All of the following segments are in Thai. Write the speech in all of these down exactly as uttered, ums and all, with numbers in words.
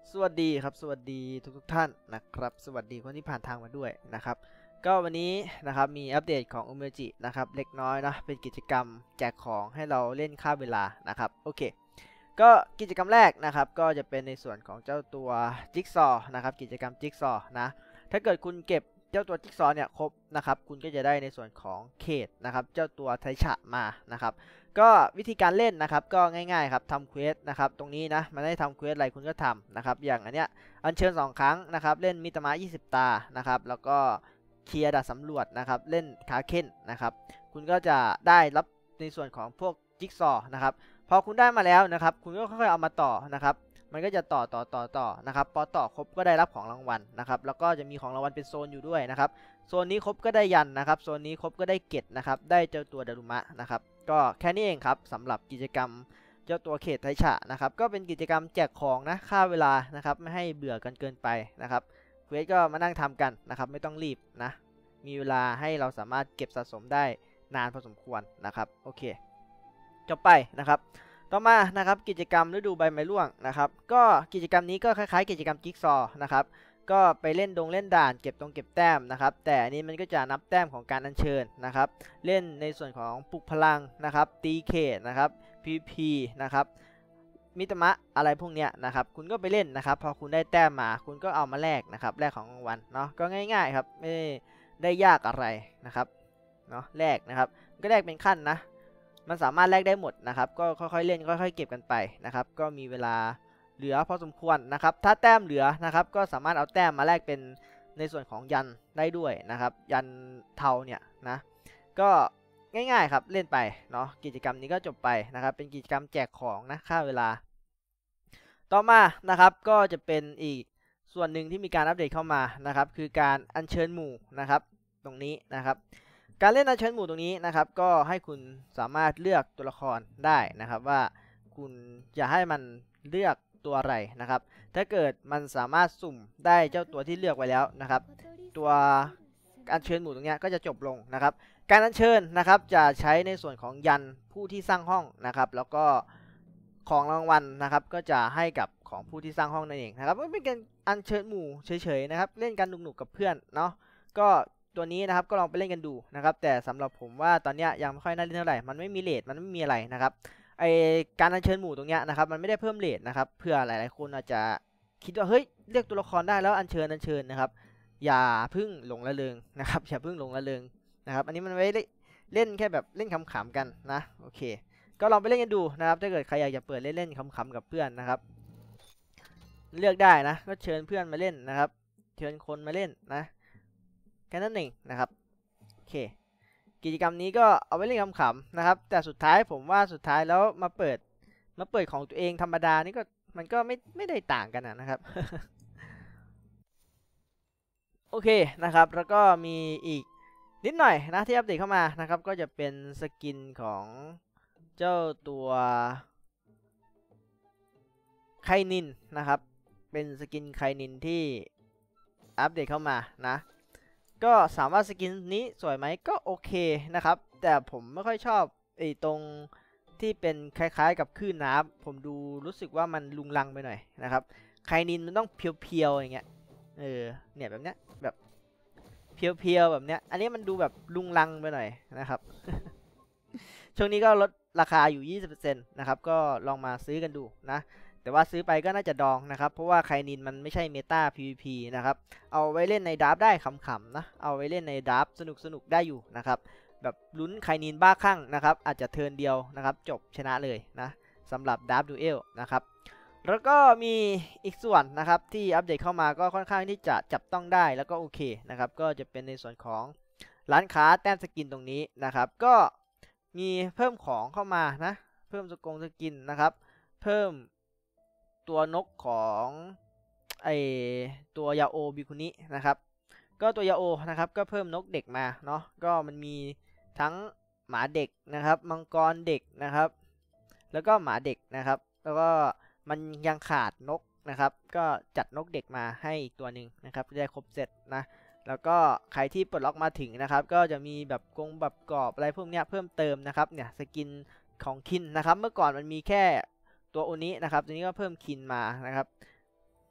สวัสดีครับสวัสดีทุกทุกท่านนะครับสวัสดีคนที่ผ่านทางมาด้วยนะครับก็วันนี้นะครับมีอัปเดตของอุเมจินะครับเล็กน้อยนะเป็นกิจกรรมแจกของให้เราเล่นค่าเวลานะครับโอเคก็กิจกรรมแรกนะครับก็จะเป็นในส่วนของเจ้าตัวจิ๊กซอนะครับกิจกรรมจิ๊กซอนะถ้าเกิดคุณเก็บเจ้าตัวจิ๊กซอเนี่ยครบนะครับคุณก็จะได้ในส่วนของเขตนะครับเจ้าตัวไทฉะมานะครับก็วิธีการเล่นนะครับก็ง่ายๆครับทำเควสนะครับตรงนี้นะมันได้ทำเควสอะไรคุณก็ทำนะครับอย่างอันเนี้ยอัญเชิญสองครั้งนะครับเล่นมิตามะยี่สิบตานะครับแล้วก็เคลียร์ด่านสำรวจนะครับเล่นคาเคนนะครับคุณก็จะได้รับในส่วนของพวกจิ๊กซอนะครับพอคุณได้มาแล้วนะครับคุณก็ค่อยๆเอามาต่อนะครับมันก็จะต่อต่อต่อต่อนะครับพอต่อครบก็ได้รับของรางวัลนะครับแล้วก็จะมีของรางวัลเป็นโซนอยู่ด้วยนะครับโซนนี้ครบก็ได้ยันนะครับโซนนี้ครบก็ได้เกตนะครับได้เจ้าตัวดารุมะนะครับก็แค่นี้เองครับสำหรับกิจกรรมเจ้าตัวเขตไทฉะนะครับก็เป็นกิจกรรมแจกของนะค่าเวลานะครับไม่ให้เบื่อกันเกินไปนะครับเควสก็มานั่งทำกันนะครับไม่ต้องรีบนะมีเวลาให้เราสามารถเก็บสะสมได้นานพอสมควรนะครับโอเคจบไปนะครับต่อมานะครับกิจกรรมฤดูใบไม้ร่วงนะครับก็กิจกรรมนี้ก็คล้ายๆกิจกรรมจิ๊กซอนะครับก็ไปเล่นดงเล่นด่านเก็บตรงเก็บแต้มนะครับแต่อันนี้มันก็จะนับแต้มของการอัญเชิญนะครับเล่นในส่วนของปลุกพลังนะครับตีเขตนะครับ พี วี พี นะครับมิตามะอะไรพวกเนี้ยนะครับคุณก็ไปเล่นนะครับพอคุณได้แต้มมาคุณก็เอามาแลกนะครับแลกของรางวัลเนาะก็ง่ายๆครับไม่ได้ยากอะไรนะครับเนาะแลกนะครับก็แลกเป็นขั้นนะมันสามารถแลกได้หมดนะครับก็ค่อยๆเล่นค่อยๆเก็บกันไปนะครับก็มีเวลาเหลือพอสมควรนะครับถ้าแต้มเหลือนะครับก็สามารถเอาแต้มมาแลกเป็นในส่วนของยันได้ด้วยนะครับยันเทาเนี่ยนะก็ง่ายๆครับเล่นไปเนาะกิจกรรมนี้ก็จบไปนะครับเป็นกิจกรรมแจกของนะค่าเวลาต่อมานะครับก็จะเป็นอีกส่วนหนึ่งที่มีการอัปเดตเข้ามานะครับคือการอัญเชิญหมู่นะครับตรงนี้นะครับการเล่นอัญเชิญหมู่ตรงนี้นะครับก็ให้คุณสามารถเลือกตัวละครได้นะครับว่าคุณจะให้มันเลือกตัวอะไรนะครับถ้าเกิดมันสามารถสุ่มได้เจ้าตัวที่เลือกไว้แล้วนะครับตัวอัญเชิญหมู่ตรงนี้ก็จะจบลงนะครับการอัญเชิญนะครับจะใช้ในส่วนของยันผู้ที่สร้างห้องนะครับแล้วก็ของรางวัลนะครับก็จะให้กับของผู้ที่สร้างห้องนั่นเองนะครับไม่เป็นการอัญเชิญหมู่เฉยๆนะครับเล่นกันหนุกๆกับเพื่อนเนาะก็ตัวนี้นะครับก็ลองไปเล่นกันดูนะครับแต่สำหรับผมว่าตอนนี้ยังไม่ค่อยน่าเล่นเท่าไหร่มันไม่มีเรทมันไม่มีอะไรนะครับไอการอัญเชิญหมู่ตรงเนี้ยนะครับมันไม่ได้เพิ่มเรทนะครับเพื่อหลายๆคนอาจจะคิดว่าเฮ้ยเลือกตัวละครได้แล้วอัญเชิญอัญเชิญนะครับอย่าพึ่งหลงระเริงนะครับอย่าพึ่งหลงระเริงนะครับอันนี้มันไว้เล่นแค่แบบเล่นขำๆกันนะโอเคก็ลองไปเล่นกันดูนะครับถ้าเกิดใครอยากจะเปิดเล่นๆขำๆกับเพื่อนนะครับเลือกได้นะก็เชิญเพื่อนมาเล่นนะครับเชิญคนมาเล่นนะแค่นั้นเองนะครับโอเคกิจกรรมนี้ก็เอาไว้เล่นขำๆนะครับแต่สุดท้ายผมว่าสุดท้ายแล้วมาเปิดมาเปิดของตัวเองธรรมดานี่ก็มันก็ไม่ไม่ได้ต่างกันนะครับ โอเคนะครับแล้วก็มีอีกนิดหน่อยนะที่อัปเดตเข้ามานะครับก็จะเป็นสกินของเจ้าตัวไคนินนะครับเป็นสกินไคนินที่อัปเดตเข้ามานะก็สามารถสกินนี้สวยไหมก็โอเคนะครับแต่ผมไม่ค่อยชอบไอ้ตรงที่เป็นคล้ายๆกับคลื่นน้ำผมดูรู้สึกว่ามันลุงลังไปหน่อยนะครับไคนินมันต้องเพียวๆอย่างเงี้ยเออเนี่ยแบบเนี้ยแบบเพียวๆแบบเนี้ยอันนี้มันดูแบบลุงลังไปหน่อยนะครับ ช่วงนี้ก็ลดราคาอยู่ ยี่สิบเปอร์เซ็นต์ นะครับก็ลองมาซื้อกันดูนะแต่ว่าซื้อไปก็น่าจะดองนะครับเพราะว่าไคนินมันไม่ใช่เมตา พี วี พี นะครับเอาไว้เล่นในดราฟได้ขำๆนะเอาไว้เล่นในดราฟสนุกๆได้อยู่นะครับแบบลุ้นไคนินบ้าคลั่งนะครับอาจจะเทิร์นเดียวนะครับจบชนะเลยนะสำหรับดราฟดูเอลนะครับแล้วก็มีอีกส่วนนะครับที่อัปเดตเข้ามาก็ค่อนข้างที่จะจับต้องได้แล้วก็โอเคนะครับก็จะเป็นในส่วนของร้านค้าแต้มสกินตรงนี้นะครับก็มีเพิ่มของเข้ามานะเพิ่มสกงสกินนะครับเพิ่มตัวนกของไอตัวยาโอบิคุนินะครับก็ตัวยาโอนะครับก็เพิ่มนกเด็กมาเนาะก็มันมีทั้งหมาเด็กนะครับมังกรเด็กนะครับแล้วก็หมาเด็กนะครับแล้วก็มันยังขาดนกนะครับก็จัดนกเด็กมาให้อีกตัวหนึ่งนะครับได้ครบเซตนะแล้วก็ใครที่ปลดล็อกมาถึงนะครับก็จะมีแบบกงแบบกรอบอะไรพวกนี้เพิ่มเติมนะครับเนี่ยสกินของคินนะครับเมื่อก่อนมันมีแค่ตัวโอนี้นะครับตัวนี้ก็เพิ่มคินมานะครับ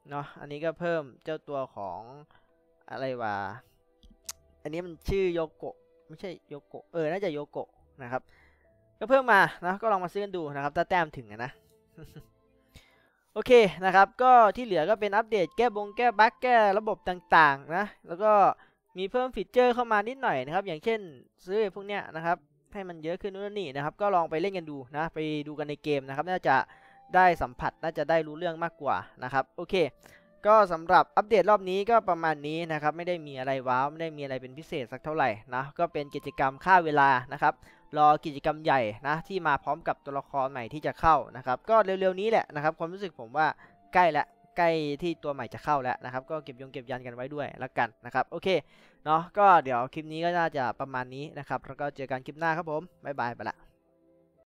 เนาะอันนี้ก็เพิ่มเจ้าตัวของอะไรวะอันนี้มันชื่อโยโกะไม่ใช่โยโกะเออน่าจะโยโกะนะครับก็เพิ่มมานะก็ลองมาซื้อกันดูนะครับถ้าแต้มถึงนะ โอเคนะครับก็ที่เหลือก็เป็นอัปเดตแก้บงแก้บั๊กแก้ระบบต่างๆนะแล้วก็มีเพิ่มฟีเจอร์เข้ามานิดหน่อยนะครับอย่างเช่นซื้อพวกเนี้ยนะครับให้มันเยอะขึ้นนู่นนี่นะครับก็ลองไปเล่นกันดูนะไปดูกันในเกมนะครับน่าจะได้สัมผัสน่าจะได้รู้เรื่องมากกว่านะครับโอเคก็สำหรับอัปเดตรอบนี้ก็ประมาณนี้นะครับไม่ได้มีอะไรว้าวไม่ได้มีอะไรเป็นพิเศษสักเท่าไหร่นะก็เป็นกิจกรรมฆ่าเวลานะครับรอกิจกรรมใหญ่นะที่มาพร้อมกับตัวละครใหม่ที่จะเข้านะครับก็เร็วๆนี้แหละนะครับความรู้สึกผมว่าใกล้แล้วใกล้ที่ตัวใหม่จะเข้าแล้วนะครับก็เก็บยงเก็บยันกันไว้ด้วยแล้วกันนะครับโอเคเนาะก็เดี๋ยวคลิปนี้ก็น่าจะประมาณนี้นะครับแล้วก็เจอกันคลิปหน้าครับผมบ๊ายบายไปละ